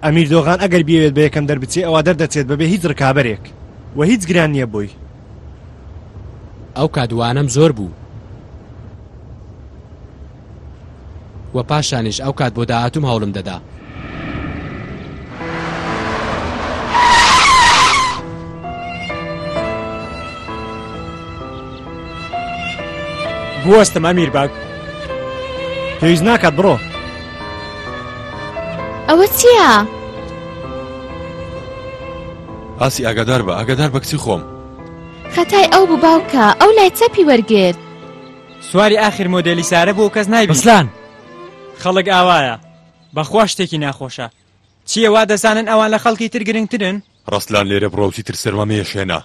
ئەمیر دۆغان ئەگەر بیەوێت بە یەکەم دەربچێ ئەوە دەردەچێت بەبێ هیچ ڕکابەرێک و هیچ گران نییە بووی. ئەو کادوانم زۆر بوو و پاشانیش ئەو کات بۆ داهاتوم هەوڵم دەدا. بوەستم ئەمیر باگ. پێویست ناکات بڕۆ. ئەوە چییە؟ ئاسی ئاگادار بە کچی خۆم. خەتای ئەو بوو باوکە، ئەو لای چەپی وەرگرت. سواری ئاخر مۆدێلی سارە بۆ کەس نایبی. بەسلان خەڵک ئاوایە بەخوا شتێکی ناخۆشە. چییە وا دەزانن ئەوان لە خەڵکی تر گرنگترن؟ ڕستلان لێرە بڕۆوتی تر سەرمەمەیە شێنە.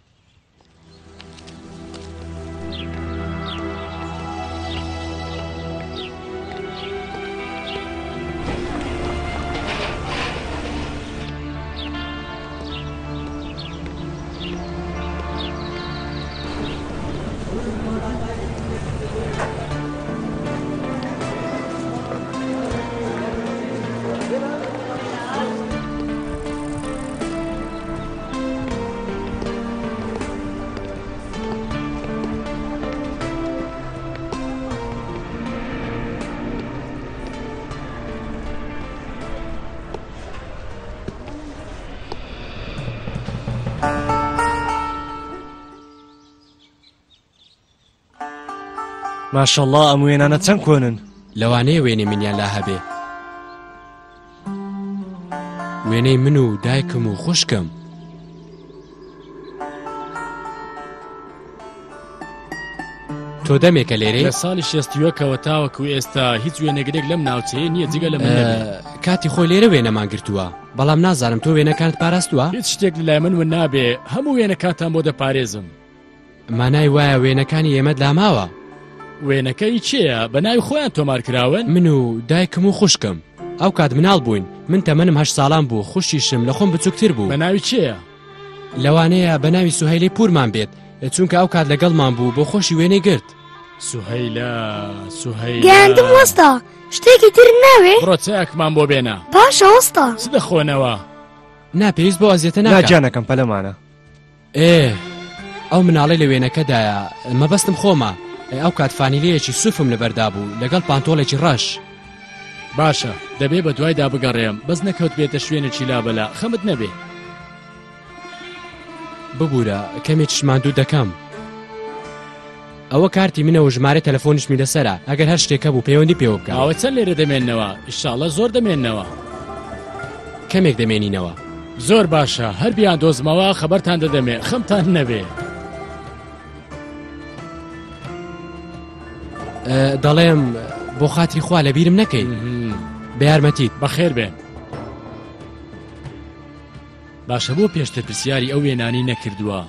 ماشەڵڵا ئەم وێنانە چەند کۆنن. لەوانەیە وێنەی منیان لا هەبێ. وێنەی من و دایکم و خوشکم. تۆ دەمێکە لێرەی؟ لە ساڵی 61ەوە تاوەکو ئێستا هیچ وێنەگرێک لەم ناوچەیە نییە جگە لە من نەبێ. کاتی خۆی لێرە وێنەمان گرتووە، بەڵام نازانم تۆ وێنەکانت پاراستووە؟ هیچ شتێک لای من نابێ، هەموو وێنەکانتان بۆ دەپارێزم. مانای وایە وێنەکانی ئێمەت لاماوە. وێنەکەی چییە؟ بە ناوی خۆیان تۆمار کراون؟ من و دایکم و خوشکم ئەو کات مناڵ بووین، من تەمەنم 8 ساڵان بوو، خوشیشم لە خۆم بچووکتر بوو. بە ناوی چییە؟ لەوانەیە بە ناوی سوهەیلی پورمان بێت، چونکە ئەو کات لەگەڵمان بوو بۆ خۆشی وێنەی گرت. سوهەیلا گەیاندم وەستا، شتێکی تر ناوێ؟ بڕۆ چاکمان بۆ بێنە. باشە وەستا. چ دەخۆنەوە؟ ناپێویست بۆ ئەزیێتە ناکات. ناجانەکەم پەلەمانە. ئەو مناڵی لە وێنەکەدایە، مەبەستم خۆمە. ئەو کات فانیلەیەکی سوفم لەبەردا بوو لەگەڵ پانتۆڵێکی ڕەش. باشە دەبێ بە دوایدا بگەڕێم، بەس نەکەوت بێتە شوێنێکی لابەلا، خەمت نەبێ. ببوورە کەمێکیش ماندوو دەکەم. ئەوە کارتی منە و ژمارە تەلەفۆنیشمی لەسەرە، ئەگەر هەر شتێکە بوو پەیوەندی پێوە بکە. ئەوە چەند لێرە دەمێننەوە؟ ئیشاڵڵە زۆر دەمێننەوە. کەمێک دەمێنینەوە. زۆر باشە، هەر بیان دۆزمەوە خەبەرتان دەدەمێ، خەمتان نەبێ. دەڵێم بۆ خاتری خوا لە بیرم نەکەی. بە یارمەتیت. بەخێر بێن. باشە بۆ پێشتر پرسیاری ئەو وێنانی نەکردووە.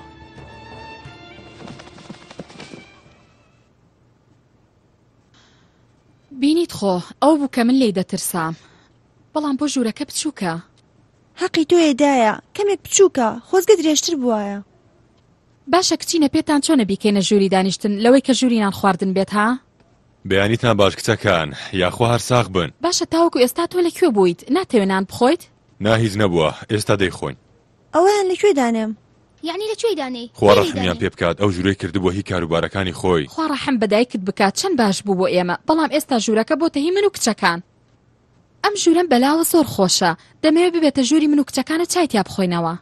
بینیت خۆ ئەو بوو کە من لێی دەترسام، بەڵام بۆ ژوورەکە بچووکە. حەقی تۆیەدایە کەمێک بچووکە، خۆزگە درێژتر بووایە. باشە کچینە پێتان چۆنە بیکەینە ژووری دانیشتن لەوەی کە ژوورینان خواردن بێت ها؟ بەیانیتان باش کچەکان، یاخوا هەر ساغ بن. باشە تاوەکو ئێستا تۆ لەکوێ بوویت؟ ناتەوێنان بخۆیت؟ هیچ نەبووە، ئێستا دەیخۆین. ئەوەیان لەکوێ دانێم؟ یعنی لەکوێ دانەی؟ خوا ڕەحمیان پێ بکات، ئەو ژوورەی کردبووە هی کاروبارەکانی خۆی. خوا ڕەحم بەدایکت بکات، چەند باش بوو بۆ ئێمە، بەڵام ئێستا ژوورەکە بۆتە هی من و کچەکان. ئەم ژوورەم بەلاوە زۆر خۆشە، دەمەوێت ببێتە ژووری من و کچەکانە چایتیا بخۆینەوە.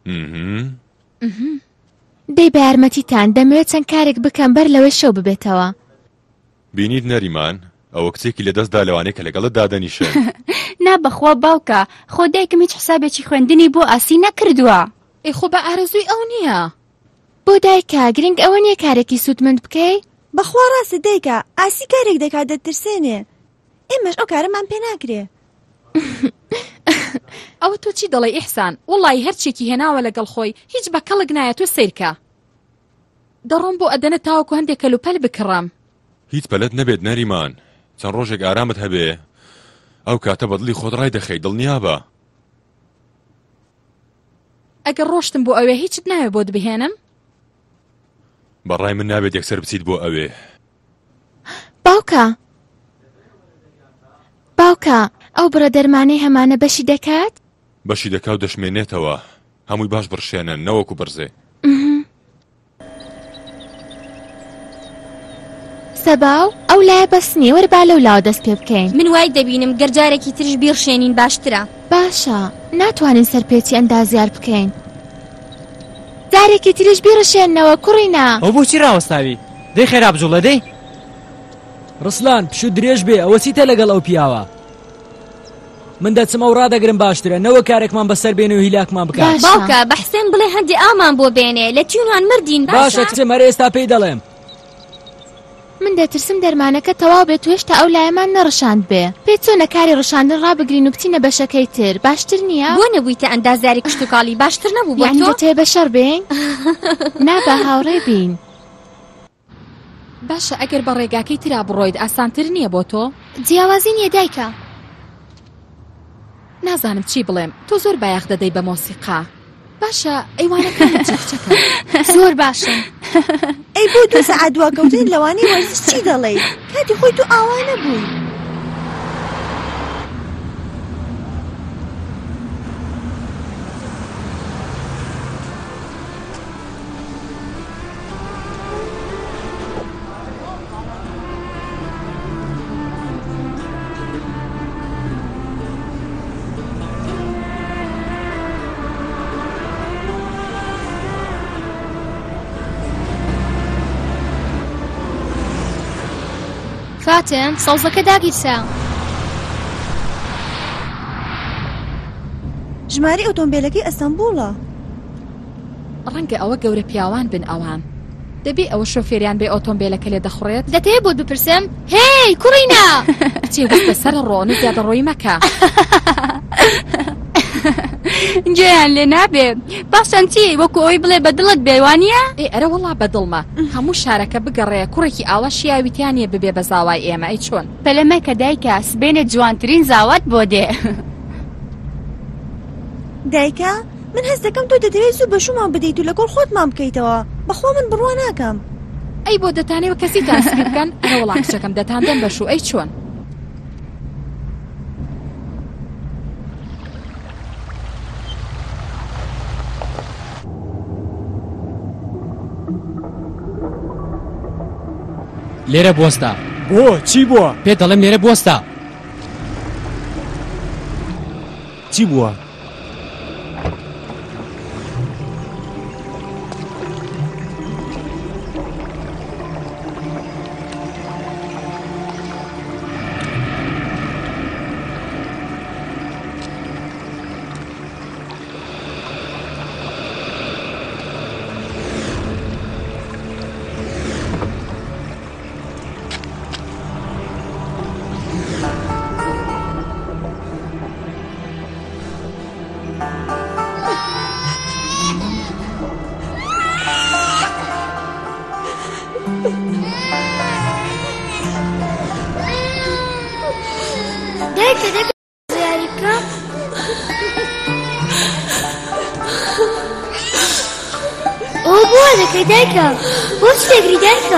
دەی بە یارمەتیتان دەمەوێت چەند کارێک بکەم بەر لەوەی شەو ببێتەوە. بینیت نەریمان ئەوە کچێکی لەدەستدا لەوانەیە کە لەگەڵت دادەنیشن. نابەخوا باوکە، خۆ دایکم هیچ حسابێکی خوێندنی بۆ ئاسی نەکردووە. خۆ بە ئارەزووی ئەو نییە. بۆ دایکە گرنگ ئەوە نییە کارێکی سوودمەند بکەی؟ بەخوا ڕاستە دایکە، ئاسی کارێک دەکات دەترسێنێ، ئێمەش ئەو کارەمان پێ ناکرێ. ئەوە تۆ چی دەڵێ ئیحسان؟ وڵی هەرچێکی هێناوە لەگەڵ خۆی هیچ بە کەڵک نایە تۆ سیرکە. دەڕۆم بۆ ئەدەنە تاوەکو هەندێک کەلوپەل بکڕم. هیچ پەلەت نەبێت نەریمان، چەند ڕۆژێک ئارامت هەبێ، ئەو کاتە بەدڵی خۆت ڕای دەخەی، دڵنیابە. ئەگەر ڕۆشتم بۆ ئەوێ هیچت ناوێ بۆت بهێنم؟ بەڕای من نابێت یەکسەر بچیت بۆ ئەوێ. باوکە ئەو بڕە دەرمانەی هەمانە بەشی دەکات؟ بەشی دەکا و دەشمێنێتەوە هەمووی باش بڕشێنن نەوەکو بەرزێ. سەباو ئەو لایە بەسنی وەربا لەو لاوە دەست پێ بکەین. من وای دەبینم گەرجارێکی ترش بیرشێنین باشترە. باشە ناتوانین سەرپێچی ئەندازیار بکەین. جارێکی تریش بیرشێننەوە کوڕینە. ئەو بۆچی ڕاوەستاوی؟ دەی خێرا بجوڵە دەی؟ ڕسلان پشو درێژ بێ ئەوە چیتە لەگەڵ ئەو پیاوە؟ من دەچم ئەو ڕادەگرم باشترە نەوە کارێکمان بەسەر بێنێ و هیلاکمان بکات. باوکە بە حسێن بڵێ هەندی ئامان بۆ بێنێ لە تیونان مردین. باشە کچم هەر ئێستا پێی دەڵێم. من دەترسم دەرمانەکە تەواو بێت و هێشتا ئەو لایەمان نەڕشاند بێ. پێی چۆنە کاری ڕشاندن ڕابگرین و بچینە بەشەکەی تر باشتر نییە؟ بۆ نەبوویتە ئەندازیاری کشت و کاڵی باشتر نەبوو بۆ تۆ تێ بەشەر بین؟ نابە هاوڕێ بین. باشە ئەگەر بە ڕێگاکەی ترا بڕۆیت ئاسانتر نییە بۆ تۆ؟ جیاوازی نییە دایکە. نازانم چی بڵێم تۆ زۆر بایەخ دەدەی بە مۆسیقا. باشە ئەیوانەکە چەکە زۆر باشن. ئەی بۆ 2 سەعات دواکەوتن لەوانەی وەرزش چی دەڵێ؟ کاتی خۆی تو ئاوا نەبووی. فاتن سەوزەکە داگیرسە. ژماری ئۆتۆمبیلەکەی ئەستەمبوڵە. ڕەنگە ئەوە گەورە پیاوان بن ئەوان. دەبێ ئەوە شۆفێریان بێ ئۆتۆمبیلەکە لێ دەخڕێت. دەتەوێت بۆ بپرسم؟ هی کوڕینە! چێ وەستە سەر ڕۆنە زیادە ڕۆی مەکە. گوێیان لێ نابێ باشان چی وەکو ئەوی بڵێ بەدڵت بێوانە؟ ئەرە وەڵا بەدڵمە هەموو شارەکە بگەڕێ کوڕێکی ئاوا شیاویتیانە ببێ بە زاوای ئێمە ئەی چۆن پەلەمە کە دایکە سبێنە جوانترین زاوات بۆ دێ. دایکە من هەست دەکەم تۆ دەتەوێت زوو بەشومان بدەیت و لەگەڵ خۆتمان بکەیتەوە بەخوا من بڕوا ناکەم. ئەی بۆ دەتانەوە کەسی تاسبی بکەن ئەرە وەڵا کچەکەم دەتاندەم بەشوو ئەی چۆن. لێرە بوەستە. بۆ چی بووە؟ پێ دەڵێم لێرە بوەستە. چی بووە؟ دایکە بۆ چی دەگری دایکە؟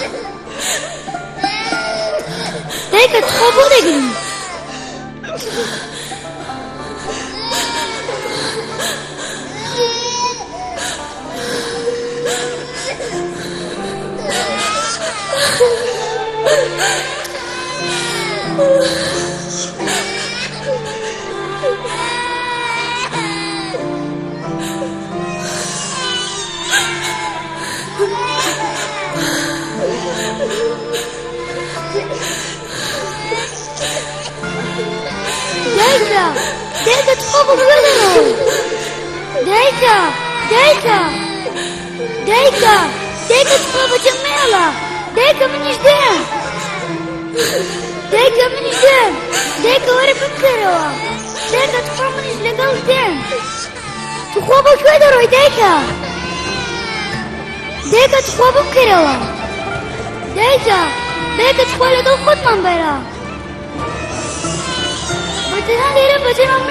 دایکە تخوا بۆ دەگری؟ دایکە تخوا بۆ بگەڕێەوە. دایکە تخوا بە جەمێڵە. دایکە منیش دێم. دایکە وەرە بکەرەوە. دایکە تخوا منیش لەگەڵ دێم. تخوا بۆ کوێ دەڕۆی دایکە؟ دایکە تخوا بکەرەوە. دایکە تخوا لەگەڵ خۆتمان بەرە. بەتەنها لێرە بەجێمان